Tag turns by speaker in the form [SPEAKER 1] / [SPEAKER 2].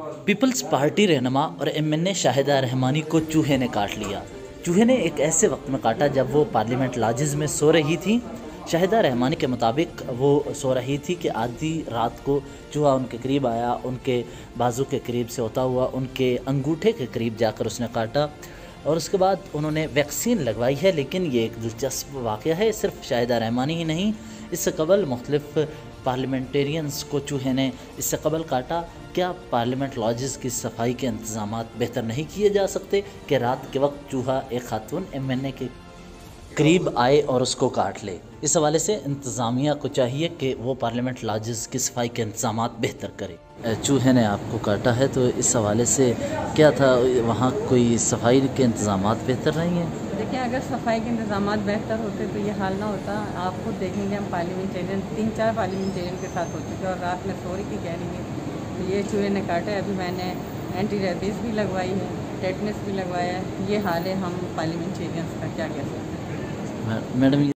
[SPEAKER 1] Peoples party रहनुमा और MNA Shahida Rahmani को चूहे ने काट लिया। चूहे ने एक ऐसे वक्त में काटा जब वो पार्लियामेंट लॉजेस में सो रही थी। शाहिदा रहमानी के मुताबिक वो सो रही थी कि आधी रात को चूहा उनके करीब आया, उनके बाजू के करीब से होता हुआ उनके अंगूठे के करीब जाकर उसने काटा और उसके बाद उन्होंने वैक्सीन लगवाई है। लेकिन ये एक दिलचस्प वाक़या है, सिर्फ शाहिदा रहमानी ही नहीं, इससे कबल मुख्तलिफ पार्लियामेंटेरियंस को चूहे ने इससे कबल काटा। क्या पार्लियामेंट लॉजेस की सफाई के इंतजाम बेहतर नहीं किए जा सकते कि रात के वक्त चूहा एक खातून एमएनए के करीब आए और उसको काट ले? इस हवाले से इंतज़ामिया को चाहिए कि वो पार्लियामेंट लॉजेस की सफाई के इंतजाम बेहतर करे। चूहे ने आपको काटा है तो इस हवाले से क्या था, वहाँ कोई सफाई के इंतजाम बेहतर नहीं हैं?
[SPEAKER 2] देखिए, अगर सफाई के इंतजाम बेहतर होते तो ये हाल ना होता। आप खुद देखेंगे, हम पार्लियामेंटेरियन 3-4 पार्लियामेंटेरियन के साथ हो चुके और रात में सो रही थी, कह रही है तो ये चूहे ने काटा। अभी मैंने एंटी रेबीज़ भी लगवाई है, टेटनस भी लगवाया है। ये हाल है हम पार्लियामेंटेरियंस का, क्या कह सकते हैं।
[SPEAKER 1] मैडम